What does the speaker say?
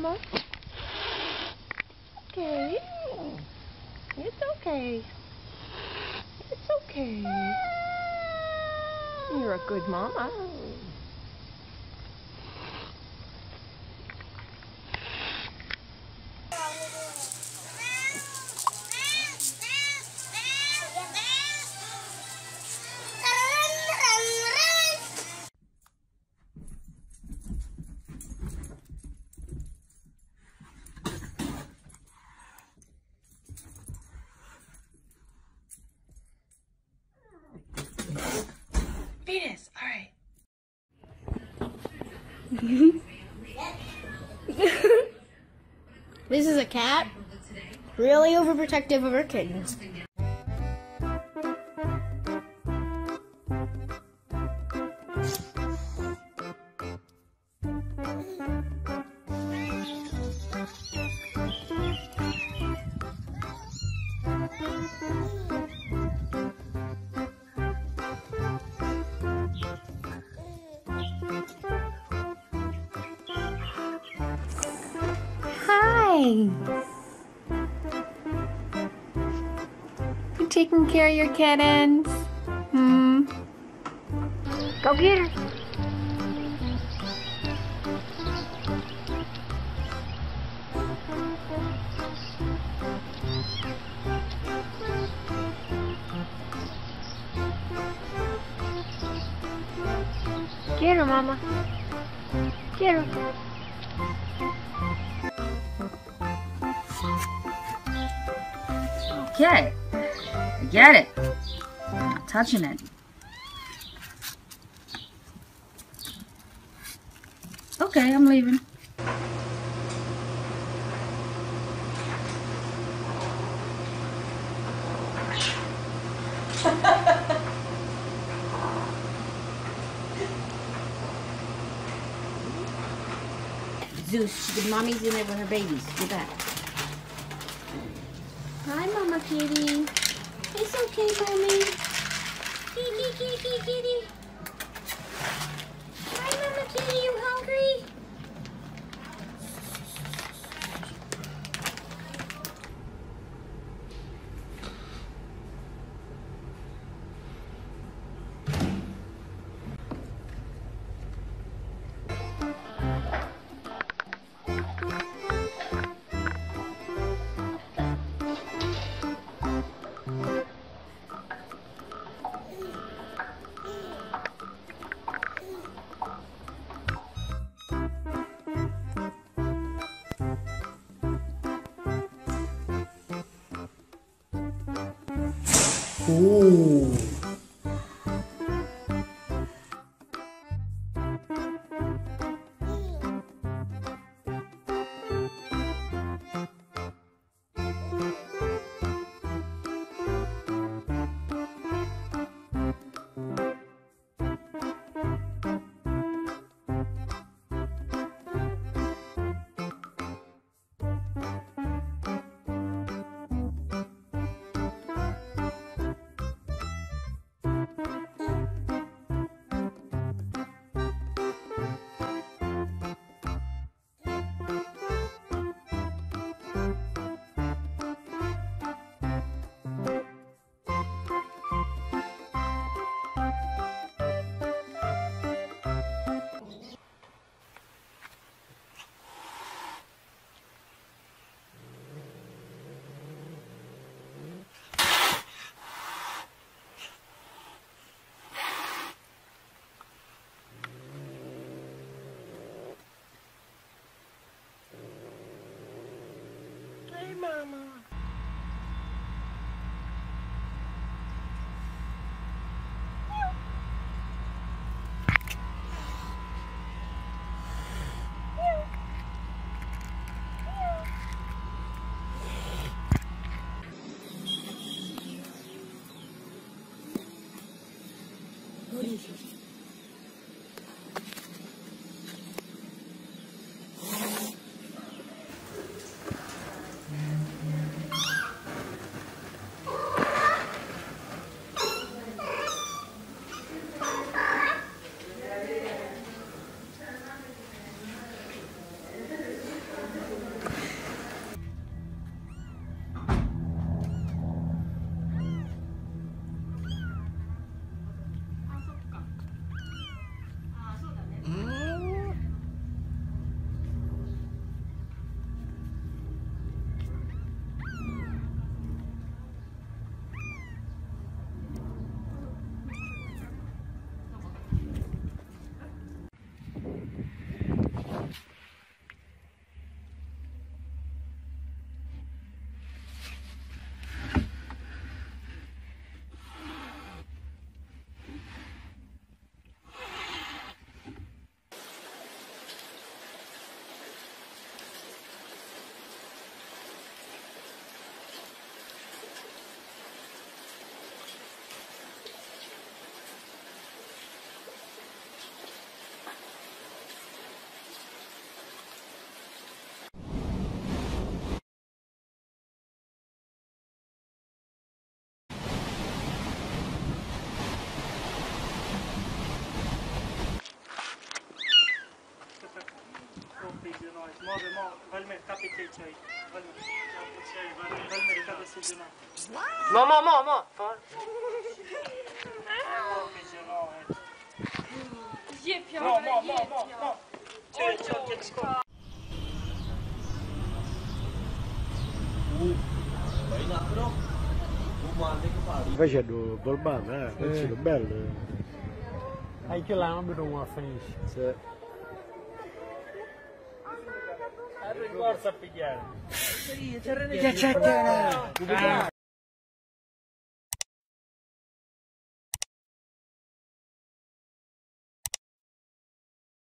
Mama. Okay. It's okay. It's okay. You're a good mama. Venus, all right. This is a cat, really overprotective of her kittens. Hi. You taking care of your kittens? Go get her. Get her, Mama. Get her. Okay, I get it. I'm not touching it. Okay, I'm leaving. Zeus, mommy's in there with her babies. Get back. Hi, Mama Kitty. It's okay, Mommy. Kitty, kitty, kitty. Hi, Mama Kitty. You hungry? Ooh. Hey, Mama. Ma. Facendo Bolman, bello. Anche là non vedo a finisce. Sì. Forza a pigliare. C'è